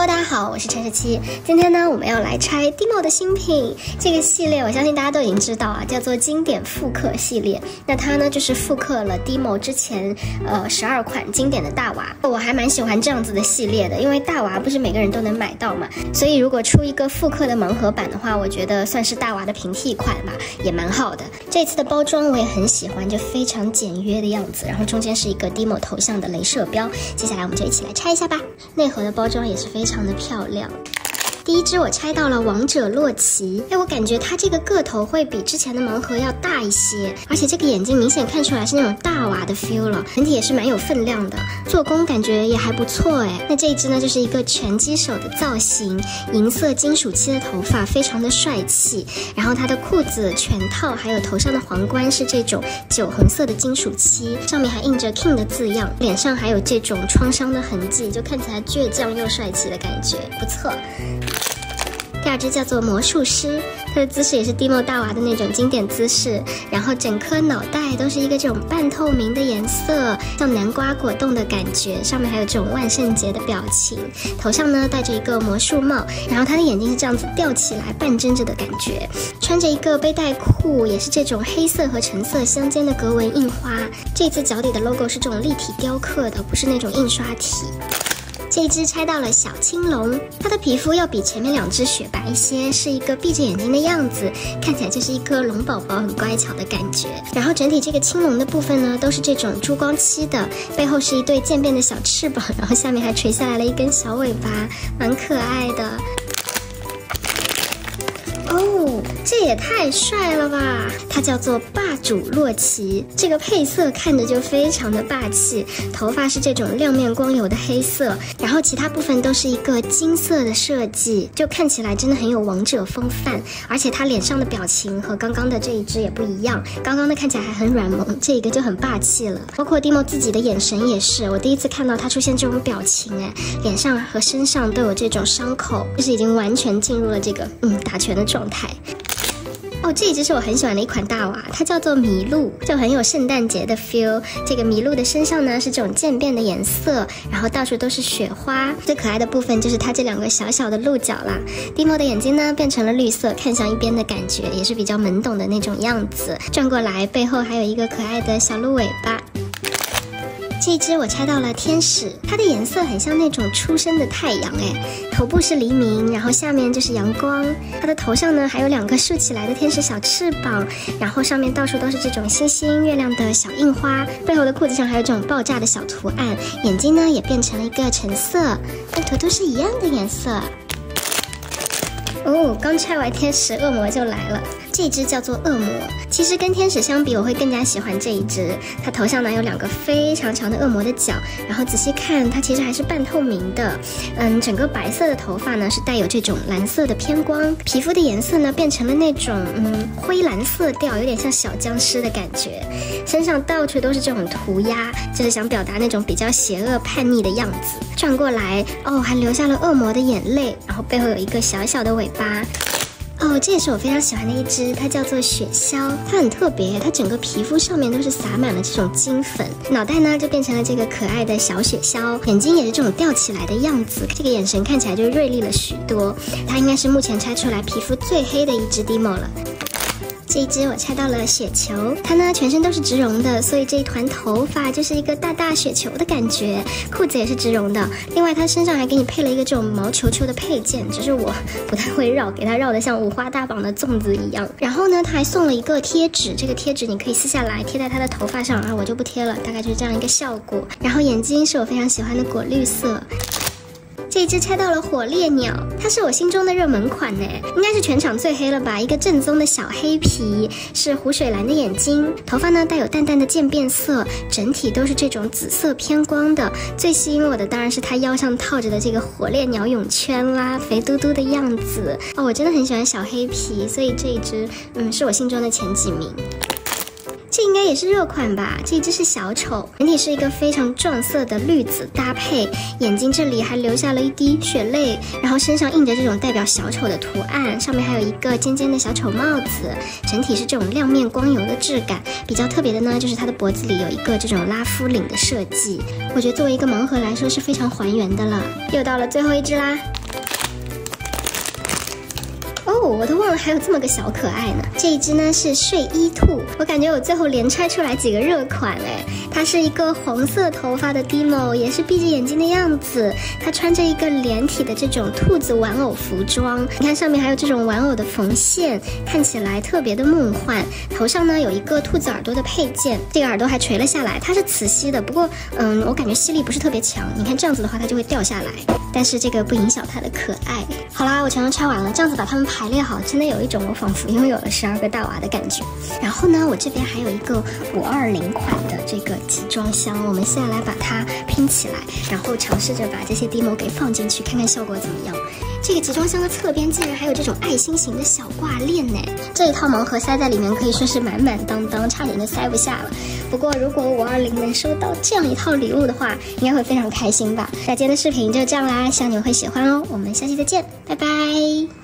Hello， 大家好，我是陈17。今天呢，我们要来拆 Demo 的新品。这个系列我相信大家都已经知道啊，叫做经典复刻系列。那它呢，就是复刻了 Demo 之前12款经典的大娃。我还蛮喜欢这样子的系列的，因为大娃不是每个人都能买到嘛，所以如果出一个复刻的盲盒版的话，我觉得算是大娃的平替款吧，也蛮好的。这次的包装我也很喜欢，就非常简约的样子，然后中间是一个 Demo 头像的雷射标。接下来我们就一起来拆一下吧。内盒的包装也是非常的漂亮。第一只我拆到了王者洛奇，我感觉它这个个头会比之前的盲盒要大一些，而且这个眼睛明显看出来是那种大娃的 feel 了，整体也是蛮有分量的，做工感觉也还不错那这一只呢，就是一个拳击手的造型，银色金属漆的头发，非常的帅气。然后它的裤子、拳套还有头上的皇冠是这种酒红色的金属漆，上面还印着 King 的字样，脸上还有这种创伤的痕迹，就看起来倔强又帅气的感觉，不错。第二只叫做魔术师，它的姿势也是 Demo 大娃的那种经典姿势，然后整颗脑袋都是一个这种半透明的颜色，像南瓜果冻的感觉，上面还有这种万圣节的表情，头上呢戴着一个魔术帽，然后它的眼睛是这样子吊起来半睁着的感觉，穿着一个背带裤，也是这种黑色和橙色相间的格纹印花，这次脚底的 logo 是这种立体雕刻的，不是那种印刷体。这一只拆到了小青龙，它的皮肤要比前面两只雪白一些，是一个闭着眼睛的样子，看起来就是一颗龙宝宝，很乖巧的感觉。然后整体这个青龙的部分呢，都是这种珠光漆的，背后是一对渐变的小翅膀，然后下面还垂下来了一根小尾巴，蛮可爱的。哦，这也太帅了吧！它叫做霸主洛奇，这个配色看着就非常的霸气，头发是这种亮面光油的黑色，然后其他部分都是一个金色的设计，就看起来真的很有王者风范。而且它脸上的表情和刚刚的这一只也不一样，刚刚的看起来还很软萌，这个就很霸气了。包括 Demo 自己的眼神也是，我第一次看到它出现这种表情脸上和身上都有这种伤口，就是已经完全进入了这个打拳的状态。这一只是我很喜欢的一款大娃，它叫做麋鹿，就很有圣诞节的 feel。这个麋鹿的身上呢是这种渐变的颜色，然后到处都是雪花，最可爱的部分就是它这两个小小的鹿角啦。Demo 的眼睛呢变成了绿色，看向一边的感觉，也是比较懵懂的那种样子。转过来，背后还有一个可爱的小鹿尾巴。这一只我拆到了天使，它的颜色很像那种出生的太阳头部是黎明，然后下面就是阳光。它的头上呢还有两个竖起来的天使小翅膀，然后上面到处都是这种星星、月亮的小印花，背后的裤子上还有这种爆炸的小图案，眼睛呢也变成了一个橙色，跟图图是一样的颜色。刚拆完天使，恶魔就来了。这只叫做恶魔，其实跟天使相比，我会更加喜欢这一只。它头上呢有两个非常长的恶魔的角，然后仔细看，它其实还是半透明的。整个白色的头发呢是带有这种蓝色的偏光，皮肤的颜色呢变成了那种灰蓝色调，有点像小僵尸的感觉。身上到处都是这种涂鸦，就是想表达那种比较邪恶叛逆的样子。转过来，还留下了恶魔的眼泪，然后背后有一个小小的尾巴。这也是我非常喜欢的一只，它叫做雪鸮，它很特别，它整个皮肤上面都是撒满了这种金粉，脑袋呢就变成了这个可爱的小雪鸮，眼睛也是这种吊起来的样子，这个眼神看起来就锐利了许多。它应该是目前拆出来皮肤最黑的一只 Demo 了。这一只我拆到了雪球，它呢全身都是植绒的，所以这一团头发就是一个大大雪球的感觉，裤子也是植绒的，另外它身上还给你配了一个这种毛球球的配件，只是我不太会绕，给它绕得像五花大绑的粽子一样。然后呢它还送了一个贴纸，这个贴纸你可以撕下来贴在它的头发上啊，我就不贴了，大概就是这样一个效果。然后眼睛是我非常喜欢的果绿色。这一只拆到了火烈鸟，它是我心中的热门款应该是全场最黑了吧，一个正宗的小黑皮，是湖水蓝的眼睛，头发呢带有淡淡的渐变色，整体都是这种紫色偏光的。最吸引我的当然是它腰上套着的这个火烈鸟泳圈啦，肥嘟嘟的样子我真的很喜欢小黑皮，所以这一只是我心中的前几名。这应该也是热款吧，这一只是小丑，整体是一个非常撞色的绿紫搭配，眼睛这里还留下了一滴血泪，然后身上印着这种代表小丑的图案，上面还有一个尖尖的小丑帽子，整体是这种亮面光油的质感。比较特别的呢，就是它的脖子里有一个这种拉夫领的设计，我觉得作为一个盲盒来说是非常还原的了。又到了最后一只啦。 我都忘了还有这么个小可爱呢。这一只呢是睡衣兔，我感觉我最后连拆出来几个热款哎。它是一个红色头发的 Dimo， 也是闭着眼睛的样子。它穿着一个连体的这种兔子玩偶服装，你看上面还有这种玩偶的缝线，看起来特别的梦幻。头上呢有一个兔子耳朵的配件，这个耳朵还垂了下来，它是磁吸的，不过我感觉吸力不是特别强。你看这样子的话，它就会掉下来，但是这个不影响它的可爱。好啦，我全都拆完了，这样子把它们排列好，真的有一种我仿佛拥有了12个大娃的感觉。然后呢，我这边还有一个520款的这个集装箱，我们现在来把它拼起来，然后尝试着把这些 Dimo 给放进去，看看效果怎么样。这个集装箱的侧边竟然还有这种爱心型的小挂链呢，这一套盲盒塞在里面可以说是满满当当，差点就塞不下了。不过如果520能收到这样一套礼物的话，应该会非常开心吧。那今天的视频就这样啦，希望你们会喜欢哦，我们下期再见，拜拜。